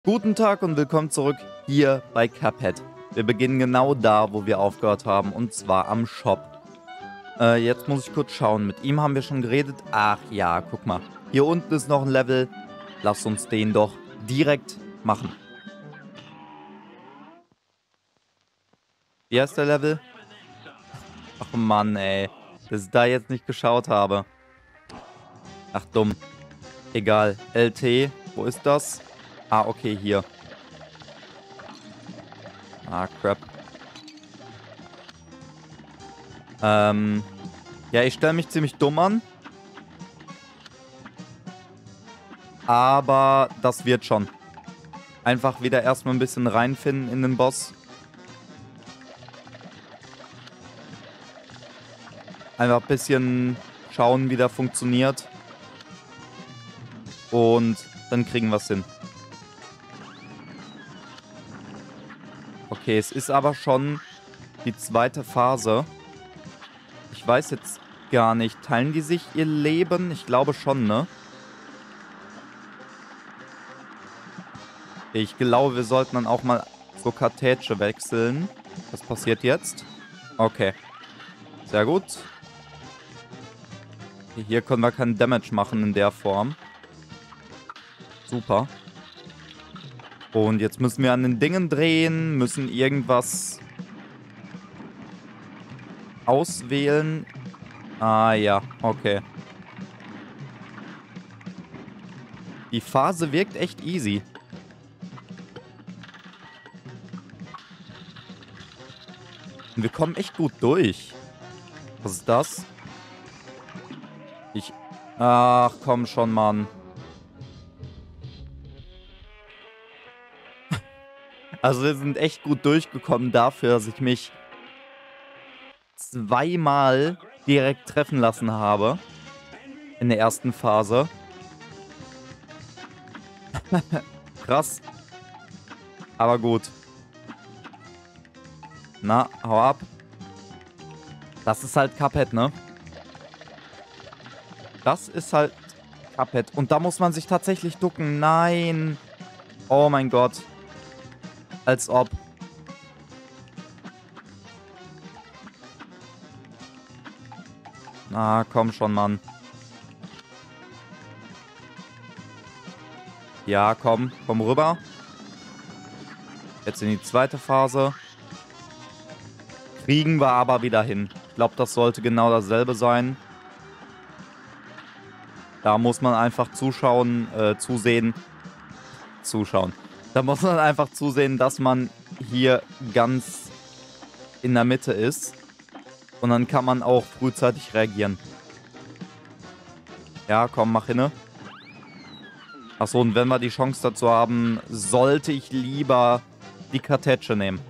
Guten Tag und willkommen zurück hier bei Cuphead. Wir beginnen genau da, wo wir aufgehört haben, und zwar am Shop. Jetzt muss ich kurz schauen. Mit ihm haben wir schon geredet. Ach ja, guck mal. Hier unten ist noch ein Level. Lass uns den doch direkt machen. Wie heißt der Level? Ach Mann, ey. Dass ich da jetzt nicht geschaut habe. Ach dumm. Egal. LT. Wo ist das? Ah, okay, hier. Ah, crap. Ja, ich stelle mich ziemlich dumm an. Aber das wird schon. Einfach wieder erstmal ein bisschen reinfinden in den Boss. Einfach ein bisschen schauen, wie der funktioniert. Und dann kriegen wir es hin. Okay, es ist aber schon die zweite Phase. Ich weiß jetzt gar nicht. Teilen die sich ihr Leben? Ich glaube schon, ne? Ich glaube, wir sollten dann auch mal zur Kartätsche wechseln. Was passiert jetzt? Okay. Sehr gut. Hier können wir keinen Damage machen in der Form. Super. Und jetzt müssen wir an den Dingen drehen, müssen irgendwas auswählen. Ah ja, okay. Die Phase wirkt echt easy. Und wir kommen echt gut durch. Was ist das? Ach, komm schon, Mann. Also wir sind echt gut durchgekommen dafür, dass ich mich zweimal direkt treffen lassen habe. In der ersten Phase. Krass. Aber gut. Na, hau ab. Das ist halt Cuphead, ne? Das ist halt Cuphead. Und da muss man sich tatsächlich ducken. Nein. Oh mein Gott. Als ob. Na, komm schon, Mann. Ja, komm. Komm rüber. Jetzt in die zweite Phase. Kriegen wir aber wieder hin. Ich glaube, das sollte genau dasselbe sein. Da muss man einfach zuschauen. Da muss man einfach zusehen, dass man hier ganz in der Mitte ist. Und dann kann man auch frühzeitig reagieren. Ja, komm, mach hinne. Achso, und wenn wir die Chance dazu haben, sollte ich lieber die Kartätsche nehmen.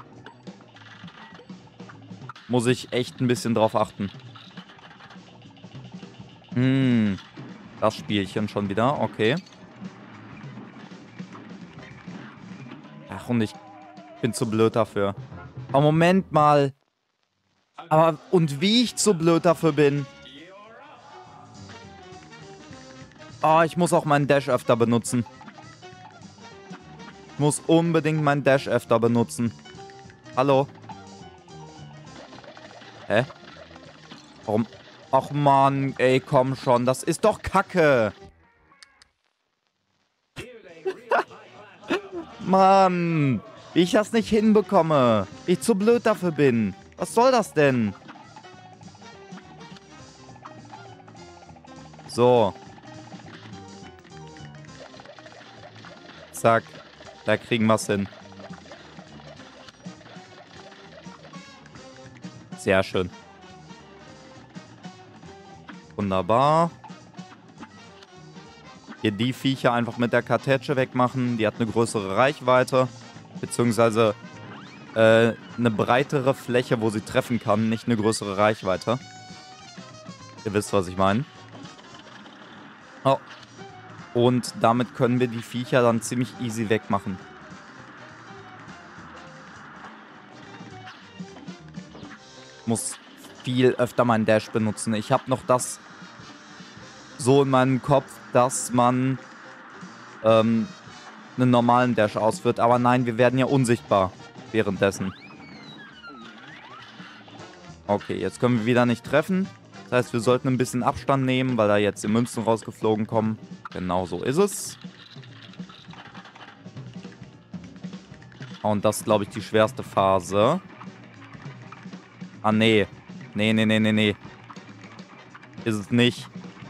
Muss ich echt ein bisschen drauf achten. Das Spielchen schon wieder, okay. Ach, und ich bin zu blöd dafür. Aber Moment mal. Aber, und wie ich zu blöd dafür bin. Oh, ich muss auch meinen Dash öfter benutzen. Ich muss unbedingt meinen Dash öfter benutzen. Hallo? Hä? Warum? Ach Mann, ey, komm schon. Das ist doch Kacke. Mann. Wie ich das nicht hinbekomme. Wie ich zu blöd dafür bin. Was soll das denn? So. Zack. Da kriegen wir es hin. Sehr schön. Wunderbar. Hier die Viecher einfach mit der Kartätsche wegmachen. Die hat eine größere Reichweite. Beziehungsweise eine breitere Fläche, wo sie treffen kann. Nicht eine größere Reichweite. Ihr wisst, was ich meine. Oh. Und damit können wir die Viecher dann ziemlich easy wegmachen. Muss viel öfter meinen Dash benutzen. Ich habe noch das so in meinem Kopf, dass man einen normalen Dash ausführt. Aber nein, wir werden ja unsichtbar währenddessen. Okay, jetzt können wir wieder nicht treffen. Das heißt, wir sollten ein bisschen Abstand nehmen, weil da jetzt die Münzen rausgeflogen kommen. Genau so ist es. Und das ist, glaube ich, die schwerste Phase. Ah, nee. Nee. Ist es nicht.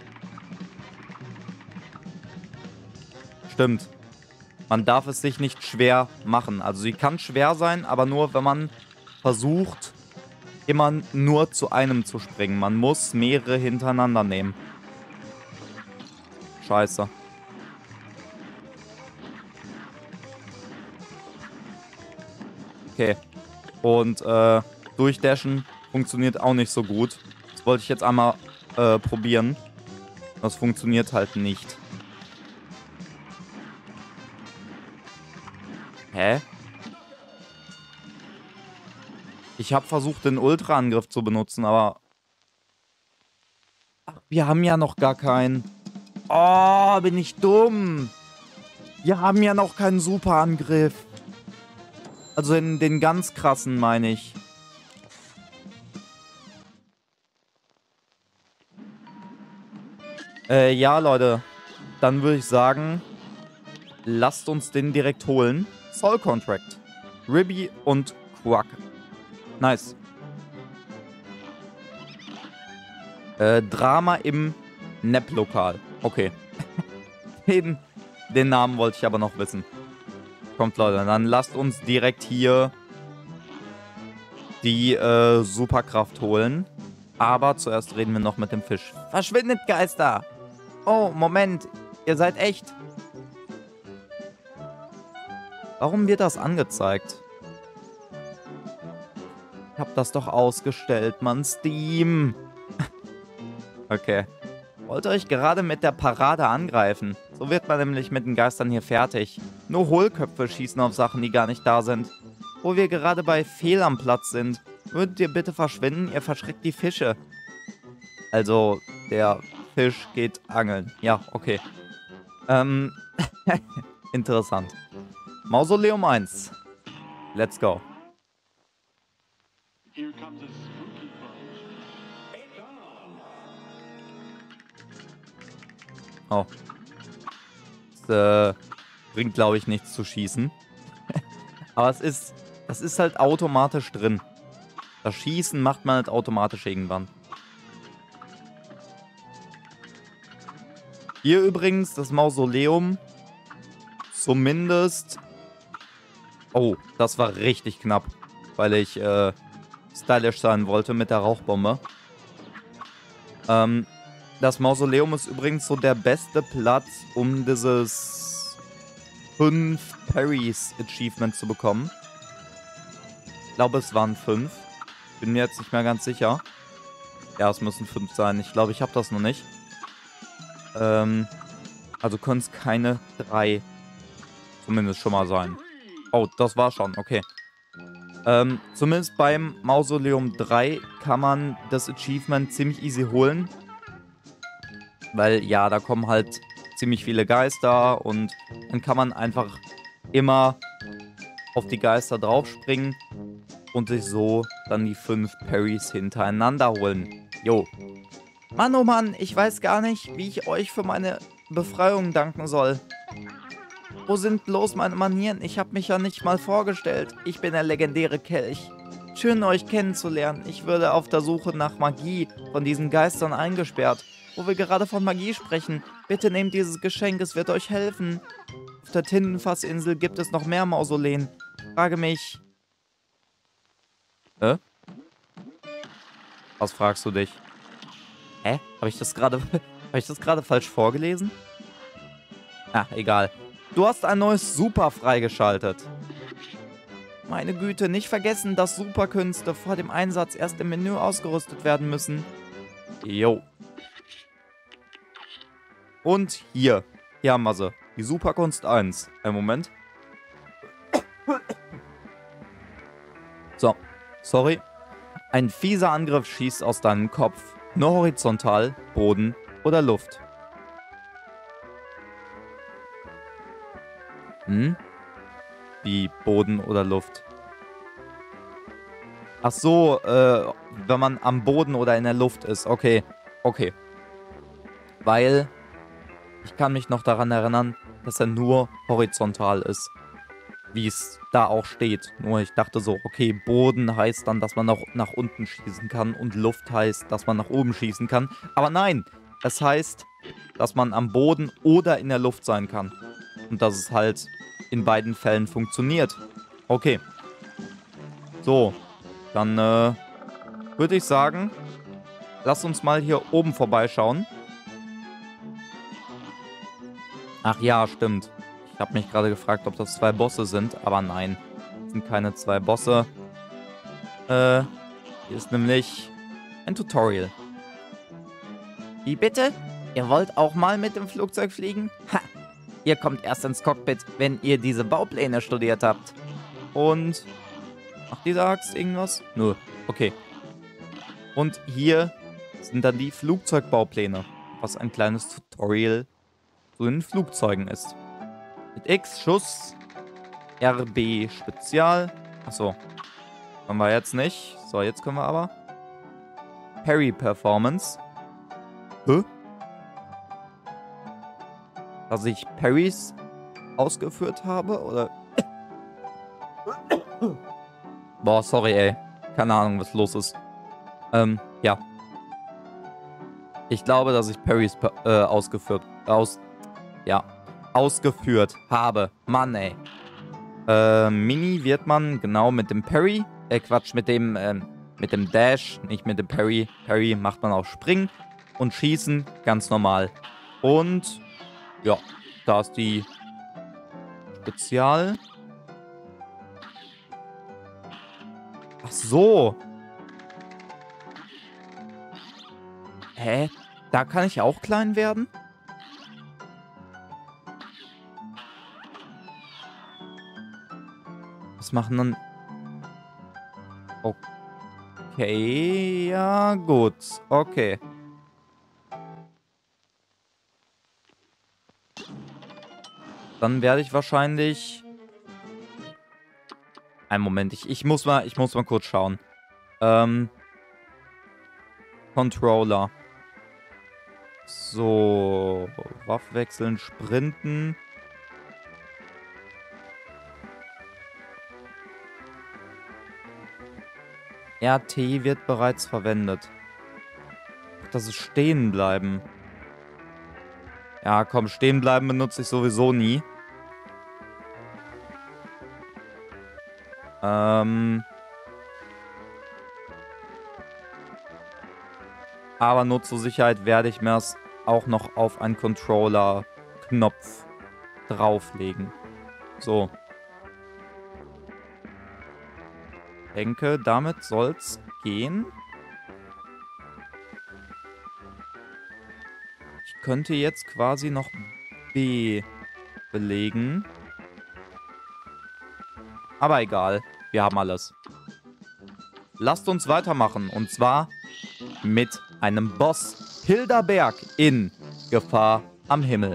Stimmt. Man darf es sich nicht schwer machen. Also sie kann schwer sein, aber nur, wenn man versucht, immer nur zu einem zu springen. Man muss mehrere hintereinander nehmen. Scheiße. Okay. Und durchdashen funktioniert auch nicht so gut. Das wollte ich jetzt einmal probieren. Das funktioniert halt nicht. Hä? Ich habe versucht, den Ultra-Angriff zu benutzen, aber... Ach, wir haben ja noch gar keinen. Oh, bin ich dumm. Wir haben ja noch keinen Super-Angriff. Also in den ganz krassen, meine ich. Ja, Leute. Dann würde ich sagen, lasst uns den direkt holen. Soul Contract. Ribby und Quack. Nice. Drama im Nap-Lokal. Okay. Den Namen wollte ich aber noch wissen. Kommt, Leute, dann lasst uns direkt hier die Superkraft holen. Aber zuerst reden wir noch mit dem Fisch. Verschwindet, Geister! Oh, Moment. Ihr seid echt. Warum wird das angezeigt? Ich hab das doch ausgestellt, Mann. Steam. Okay. Wollt ihr euch gerade mit der Parade angreifen? So wird man nämlich mit den Geistern hier fertig. Nur Hohlköpfe schießen auf Sachen, die gar nicht da sind. Wo wir gerade bei Fehl am Platz sind. Würdet ihr bitte verschwinden? Ihr verschreckt die Fische. Also, der Fisch geht angeln. Ja, okay. Interessant. Mausoleum 1. Let's go. Oh. Das bringt, glaube ich, nichts zu schießen. Aber das ist halt automatisch drin. Das Schießen macht man halt automatisch irgendwann. Hier übrigens das Mausoleum. Zumindest... Oh, das war richtig knapp. Weil ich stylisch sein wollte mit der Rauchbombe. Das Mausoleum ist übrigens so der beste Platz, um dieses 5 Parries Achievement zu bekommen. Ich glaube, es waren 5. Bin mir jetzt nicht mehr ganz sicher. Ja, es müssen 5 sein. Ich glaube, ich habe das noch nicht. Also können es keine 3 zumindest schon mal sein. Oh, das war schon. Okay. Zumindest beim Mausoleum 3 kann man das Achievement ziemlich easy holen. Weil, ja, da kommen halt ziemlich viele Geister und dann kann man einfach immer auf die Geister draufspringen und sich so dann die 5 Parries hintereinander holen. Jo. Mann, oh Mann, ich weiß gar nicht, wie ich euch für meine Befreiung danken soll. Wo sind bloß meine Manieren? Ich habe mich ja nicht mal vorgestellt. Ich bin der legendäre Kelch. Schön, euch kennenzulernen. Ich würde auf der Suche nach Magie von diesen Geistern eingesperrt. Wo wir gerade von Magie sprechen. Bitte nehmt dieses Geschenk, es wird euch helfen. Auf der Tintenfassinsel gibt es noch mehr Mausoleen. Frage mich. Was fragst du dich? Hä? Habe ich das gerade falsch vorgelesen? Ah, egal. Du hast ein neues Super freigeschaltet. Meine Güte, nicht vergessen, dass Superkünste vor dem Einsatz erst im Menü ausgerüstet werden müssen. Jo. Und hier. Hier haben wir sie. Die Superkunst 1. Einen Moment. So. Sorry. Ein fieser Angriff schießt aus deinem Kopf. Nur horizontal, Boden oder Luft. Hm? Wie Boden oder Luft? Ach so, wenn man am Boden oder in der Luft ist. Okay, okay. Weil ich kann mich noch daran erinnern, dass er nur horizontal ist. Wie es da auch steht. Nur ich dachte so, okay, Boden heißt dann, dass man auch nach unten schießen kann und Luft heißt, dass man nach oben schießen kann. Aber nein, es heißt, dass man am Boden oder in der Luft sein kann. Und dass es halt in beiden Fällen funktioniert. Okay. So, dann würde ich sagen, lass uns mal hier oben vorbeischauen. Ach ja, stimmt. Ich habe mich gerade gefragt, ob das 2 Bosse sind, aber nein. Das sind keine 2 Bosse. Hier ist nämlich ein Tutorial. Wie bitte? Ihr wollt auch mal mit dem Flugzeug fliegen? Ha! Ihr kommt erst ins Cockpit, wenn ihr diese Baupläne studiert habt. Und macht dieser Axt irgendwas? Nö. Okay. Und hier sind dann die Flugzeugbaupläne, was ein kleines Tutorial zu den Flugzeugen ist. Mit X Schuss, RB Spezial. Achso, können wir jetzt nicht. So, jetzt können wir aber. Parry Performance. Hä? Dass ich Parries ausgeführt habe, oder? Boah, sorry, ey. Keine Ahnung, was los ist. Ja. Ich glaube, dass ich Parries ausgeführt habe. Mann, ey. Mini wird man genau mit dem Parry. Quatsch, mit dem Dash, nicht mit dem Parry. Parry macht man auch Springen und Schießen ganz normal. Und ja, da ist die Spezial. Ach so. Hä? Da kann ich auch klein werden? Was machen dann... Okay, ja gut. Okay. Dann werde ich wahrscheinlich... Einen Moment, ich muss mal kurz schauen. Controller. So, Waffe wechseln, sprinten. RT wird bereits verwendet. Das ist stehen bleiben. Ja, komm, stehen bleiben benutze ich sowieso nie. Aber nur zur Sicherheit werde ich mir das auch noch auf einen Controller-Knopf drauflegen. So. Ich denke, damit soll's gehen. Ich könnte jetzt quasi noch B belegen. Aber egal, wir haben alles. Lasst uns weitermachen. Und zwar mit einem Boss Hilderberg in Gefahr am Himmel.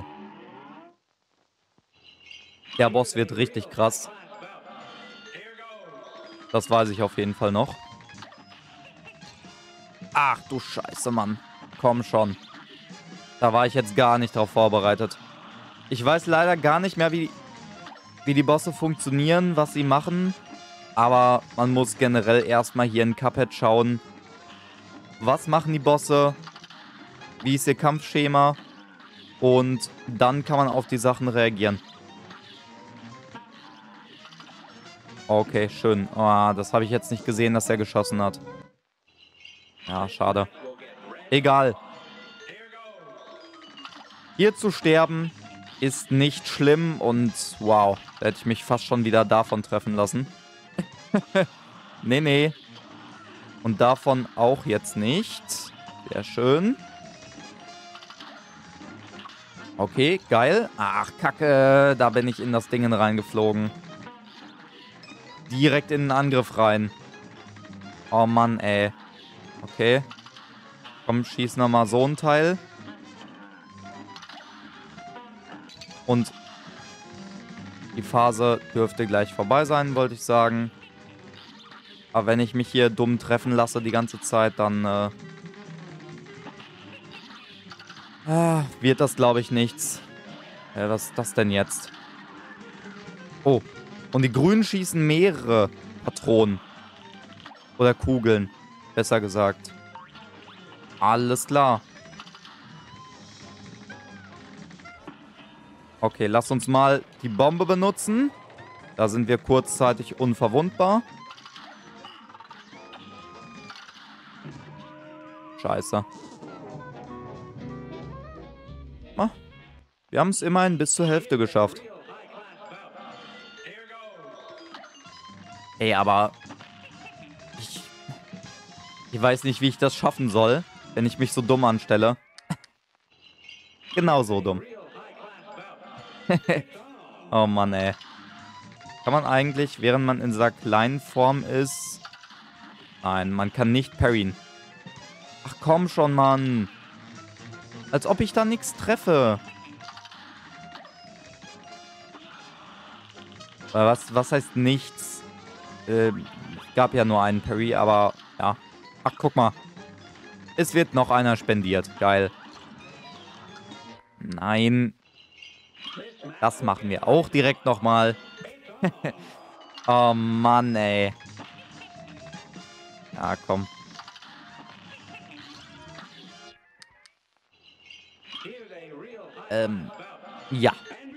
Der Boss wird richtig krass. Das weiß ich auf jeden Fall noch. Ach du Scheiße, Mann. Komm schon. Da war ich jetzt gar nicht drauf vorbereitet. Ich weiß leider gar nicht mehr, wie die Bosse funktionieren, was sie machen. Aber man muss generell erstmal hier in Cuphead schauen. Was machen die Bosse? Wie ist ihr Kampfschema? Und dann kann man auf die Sachen reagieren. Okay, schön. Oh, das habe ich jetzt nicht gesehen, dass er geschossen hat. Ja, schade. Egal. Hier zu sterben ist nicht schlimm und wow, da hätte ich mich fast schon wieder davon treffen lassen. Nee, nee. Und davon auch jetzt nicht. Sehr schön. Okay, geil. Ach, Kacke. Da bin ich in das Ding reingeflogen. Direkt in den Angriff rein. Oh Mann, ey. Okay. Komm, schieß nochmal so ein Teil. Und Die Phase dürfte gleich vorbei sein, wollte ich sagen. Aber wenn ich mich hier dumm treffen lasse die ganze Zeit, dann wird das, glaube ich, nichts. Was ist das denn jetzt? Oh, und die Grünen schießen mehrere Patronen. Oder Kugeln, besser gesagt. Alles klar. Okay, lass uns mal die Bombe benutzen. Da sind wir kurzzeitig unverwundbar. Scheiße. Ah, wir haben es immerhin bis zur Hälfte geschafft. Ey, aber ich weiß nicht, wie ich das schaffen soll, wenn ich mich so dumm anstelle. Genau so dumm. Oh Mann, ey. Kann man eigentlich, während man in dieser kleinen Form ist... Nein, man kann nicht parryen. Ach komm schon, Mann. Als ob ich da nichts treffe. Was heißt nichts? Gab ja nur einen Parry, aber ja. Ach, guck mal. Es wird noch einer spendiert. Geil. Nein. Das machen wir auch direkt nochmal. Oh Mann, ey. Ja, komm. Ja.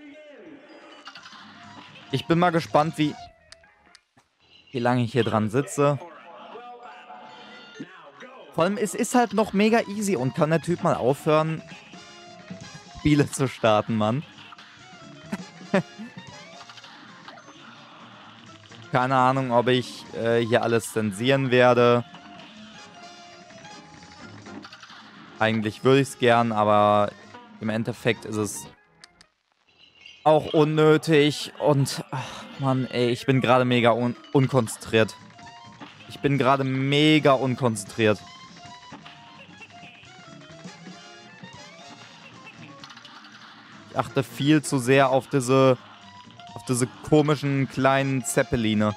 Ich bin mal gespannt, wie lange ich hier dran sitze. Vor allem, es ist halt noch mega easy und kann der Typ mal aufhören, Spiele zu starten, Mann. Keine Ahnung, ob ich hier alles zensieren werde. Eigentlich würde ich es gern, aber im Endeffekt ist es auch unnötig. Und, ach Mann, ey, ich bin gerade mega unkonzentriert. Ich bin gerade mega unkonzentriert. Ich achte viel zu sehr auf diese komischen kleinen Zeppeline.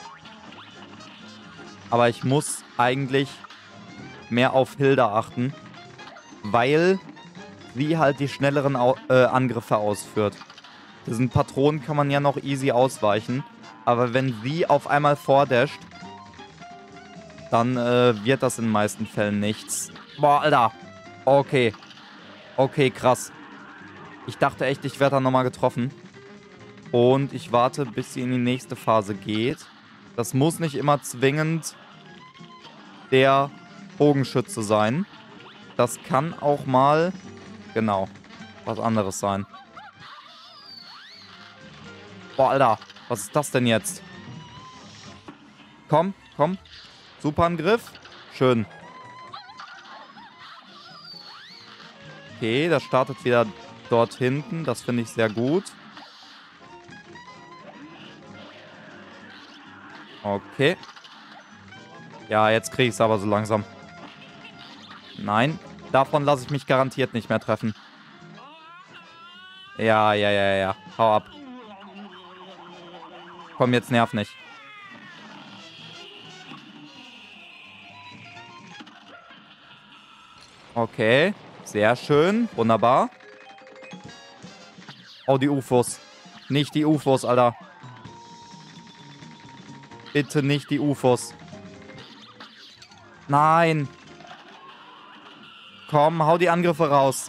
Aber ich muss eigentlich mehr auf Hilda achten, weil sie halt die schnelleren Angriffe ausführt. Diesen Patronen kann man ja noch easy ausweichen. Aber wenn sie auf einmal vordasht, dann wird das in den meisten Fällen nichts. Boah, Alter. Okay. Okay, krass. Ich dachte echt, ich werde da nochmal getroffen. Und ich warte, bis sie in die nächste Phase geht. Das muss nicht immer zwingend der Bogenschütze sein. Das kann auch mal, genau, was anderes sein. Boah, Alter, was ist das denn jetzt? Komm, komm. Super Angriff. Schön. Okay, das startet wieder dort hinten. Das finde ich sehr gut. Okay. Ja, jetzt kriege ich es aber so langsam. Nein, davon lasse ich mich garantiert nicht mehr treffen. Ja, ja, ja, ja. Hau ab. Komm, jetzt nerv nicht. Okay, sehr schön. Wunderbar. Oh, die UFOs. Nicht die UFOs, Alter. Bitte nicht die UFOs. Nein. Komm, hau die Angriffe raus.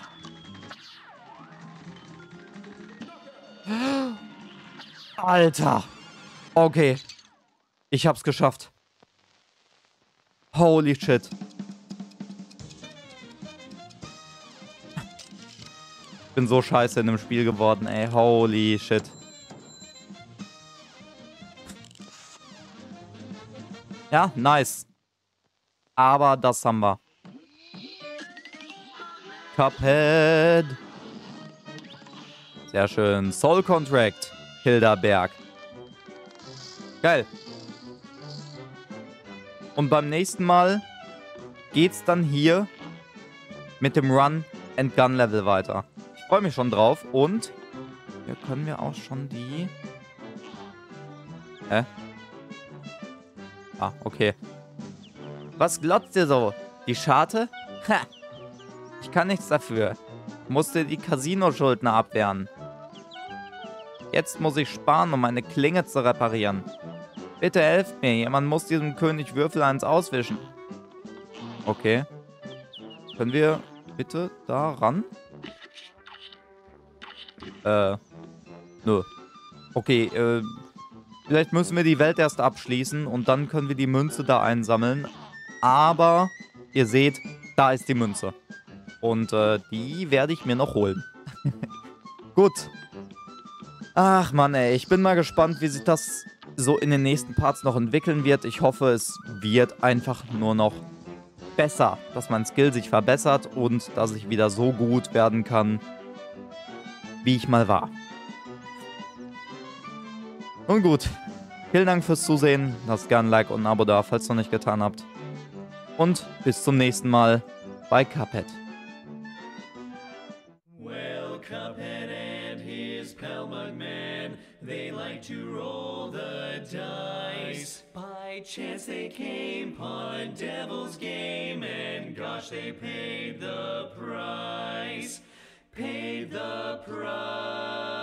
Alter. Okay. Ich hab's geschafft. Holy shit. Ich bin so scheiße in dem Spiel geworden, ey. Holy shit. Ja, nice. Aber das haben wir. Cuphead. Sehr schön. Soul Contract. Hilderberg. Geil. Und beim nächsten Mal geht's dann hier mit dem Run and Gun Level weiter. Ich freue mich schon drauf. Und hier können wir auch schon die Hä? Ah, okay. Was glotzt ihr so? Die Scharte? Ha! Ich kann nichts dafür. Musste die Casino-Schuldner abwehren. Jetzt muss ich sparen, um meine Klinge zu reparieren. Bitte helft mir, jemand muss diesem König Würfel eins auswischen. Okay. Können wir bitte da ran? Nö. Okay, vielleicht müssen wir die Welt erst abschließen und dann können wir die Münze da einsammeln. Aber ihr seht, da ist die Münze. Und die werde ich mir noch holen. Gut. Ach Mann, ey. Ich bin mal gespannt, wie sich das so in den nächsten Parts noch entwickeln wird. Ich hoffe, es wird einfach nur noch besser. Dass mein Skill sich verbessert und dass ich wieder so gut werden kann, wie ich mal war. Nun gut. Vielen Dank fürs Zusehen. Lasst gerne ein Like und ein Abo da, falls ihr noch nicht getan habt. Und bis zum nächsten Mal bei Cuphead. Well, Cuphead and his pal Mugman, they like to roll the dice. By chance they came upon Devil's Game, and gosh, they paid the price. Paid the price.